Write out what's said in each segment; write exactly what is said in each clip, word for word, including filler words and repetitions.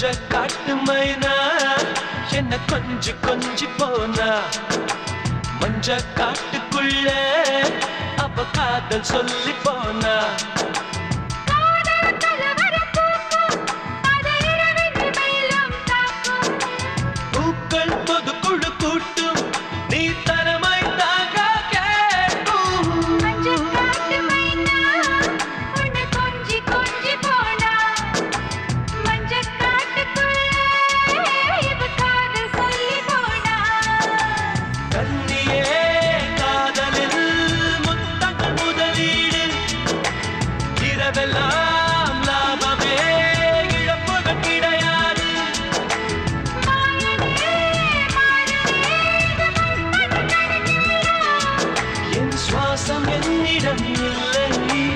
காட்டு மைனா என்ன கொஞ்சி கொஞ்சி போனா மஞ்ச காட்டுக்குள்ள அவ காதல் சொல்லி போனா பூக்கள் பொது குழு கூட்டும் நீ தரமை தாங்க கேட்கும் இரவெல்லாம் லாபமே இழப்புகள் கிடையாது என் சுவாசம் என்னிடம் இல்லை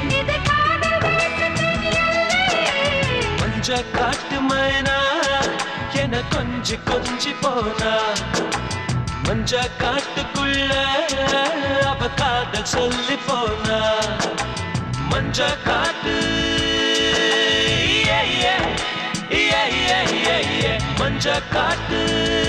மஞ்ச காட்டு மைனா என கொஞ்சி கொஞ்சி போனா மஞ்ச காட்டுக்குள்ள அவ காதல் சொல்லி போனா மஞ்ச காட்டு மஞ்ச காட்டு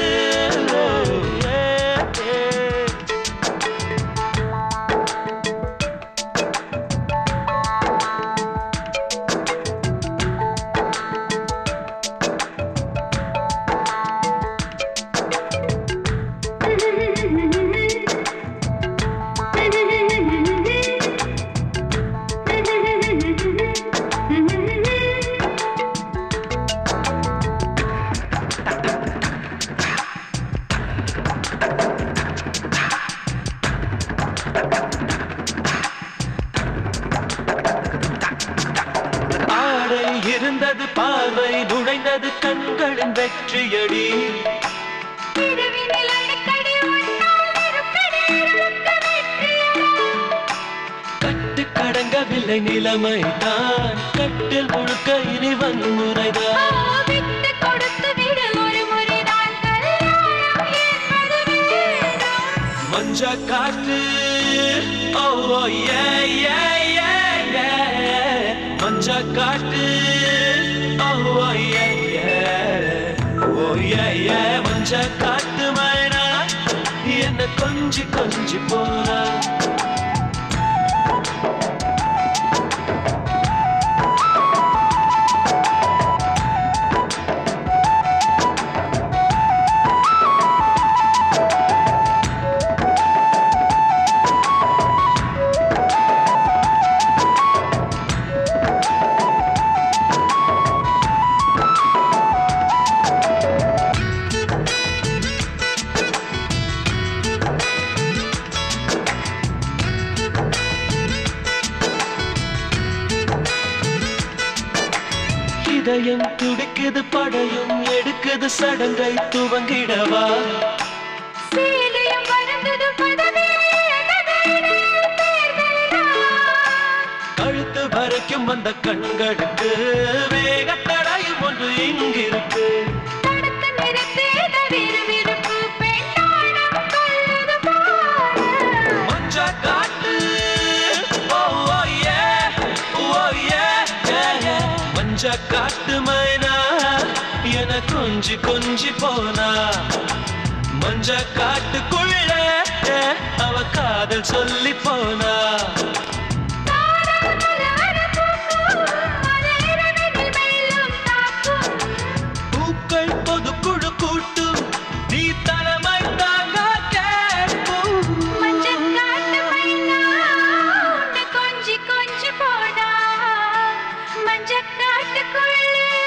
இருந்தது பார்வை நுழைந்தது கண்களின் வெற்றியடி கட்டு கடங்கவில்லை நிலைமைதான் கட்டில் முழுக்க இனி வன்முறைதான் மஞ்ச காட்டு ஓ ஏ ஏ ஏ மஞ்ச காட்டு ஓ ஏ ஓ ஏ மஞ்ச காட்டு மைனா என்ன கொஞ்சி கொஞ்சி போனா இதயம் துடிக்குது படையும் எடுக்குது சடங்கை துவங்கிடவா கழுத்து வரைக்கும் வந்த கண்களுக்கு வேகத்தடையும் ஒன்று இங்கிருக்கு மஞ்ச காட்டு ஓ ஏ ஓ ஏ மஞ்ச காட்டு மைனா என கொஞ்சி கொஞ்சி போனா மஞ்ச காட்டுக்குள்ள அவ காதல் சொல்லி போனா பூக்கள் பொது குழு கூட்டும் நீ தலைமை தாங்க கேட்கும் கொஞ்சி கொஞ்சி போனா மஞ்ச காட்டுக்குள்ள